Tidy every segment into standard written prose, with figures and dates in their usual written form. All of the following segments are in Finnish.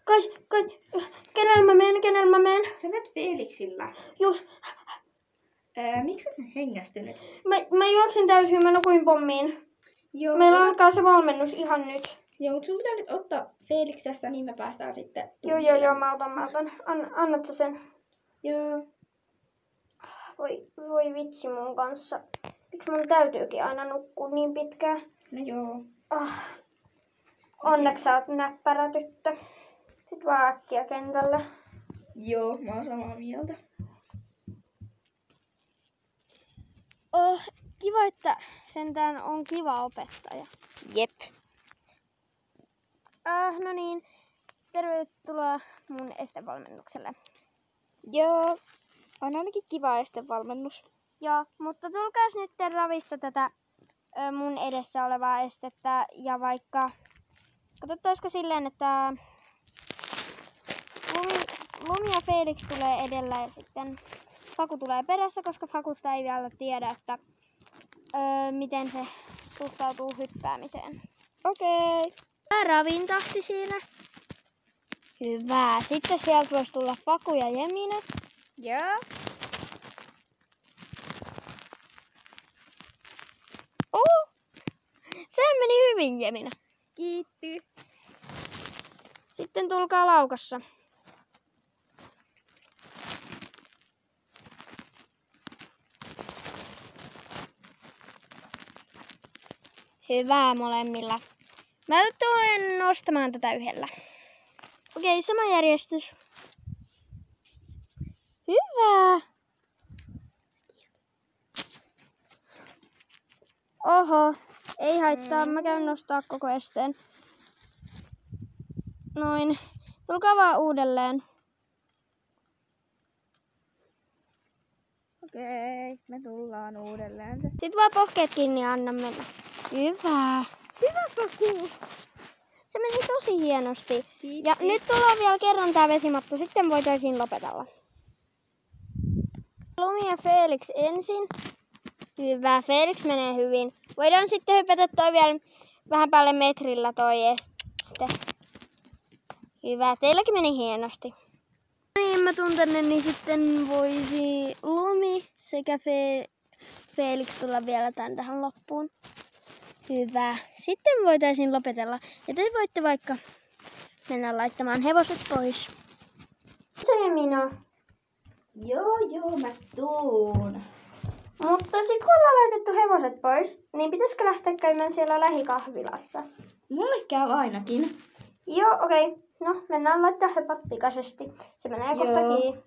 Kenellä mä menen? Sä menet Felixillä. Just. Miksi sä hengästynyt? Mä juoksin täysin, mä nukuin pommiin. Joo. Meillä alkaa se valmennus ihan nyt. Joo, mutta sun pitää nyt ottaa Felix tästä, niin me päästään sitten. Joo, mä otan. Annat sä sen? Joo. Voi vitsi mun kanssa. Miksi mun täytyykin aina nukkua niin pitkään? No joo. Onneksi sä oot näppärä tyttö. Sit vaan äkkiä kentälle. Joo, mä oon samaa mieltä. Kiva, että sentään on kiva opettaja. Jep. No niin, tervetuloa mun estevalmennukselle. Joo, on ainakin kiva estevalmennus. Joo, mutta tulkaas nyt ravissa tätä mun edessä olevaa estettä ja vaikka katsottaisiko silleen, että Lumi ja Felix tulee edellä ja sitten Faku tulee perässä, koska Fakusta ei vielä tiedä, että miten se suhtautuu hyppäämiseen. Okei. Ravin tahti siinä. Hyvä. Sitten sieltä voisi tulla Faku ja Jemina. Joo. Se meni hyvin, Jemina. Kiitti. Sitten tulkaa laukassa. Hyvää molemmilla. Mä tulen nostamaan tätä yhdellä. Okei, sama järjestys. Hyvä. Oho, ei haittaa. Mä käyn nostaa koko esteen. Noin. Tulkaa vaan uudelleen. Okei, me tullaan uudelleen. Sitten vaan pohkeet kiinni ja anna mennä. Hyvä. Hyvä, Faku. Se meni tosi hienosti. Kiitti. Ja nyt tulee vielä kerran tää vesimatto, sitten voitaisiin lopetella. Lumi ja Felix ensin. Hyvä, Felix menee hyvin. Voidaan sitten hypätä toi vielä vähän päälle metrillä toi este. Hyvä, teilläkin meni hienosti. Niin mä tuun tänne, niin sitten voisi Lumi sekä Felix tulla vielä tähän loppuun. Hyvä. Sitten voitaisiin lopetella. Ja te voitte vaikka mennä laittamaan hevoset pois. Se minä. Joo, mä tuun. Mutta sit kun ollaan laitettu hevoset pois, niin pitäisikö lähteä käymään siellä lähikahvilassa? Mulle käy ainakin. Joo, okei. No, mennään laittaa höpät pikaisesti. Se menee kohta kiinni.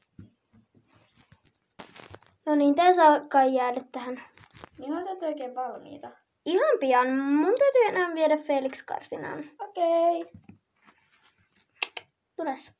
No niin, tää saa kai jäädä tähän. Milloin te olette oikein valmiita? Ihan pian. Mun täytyy enää viedä Felix karsinaan. Okei. Tules.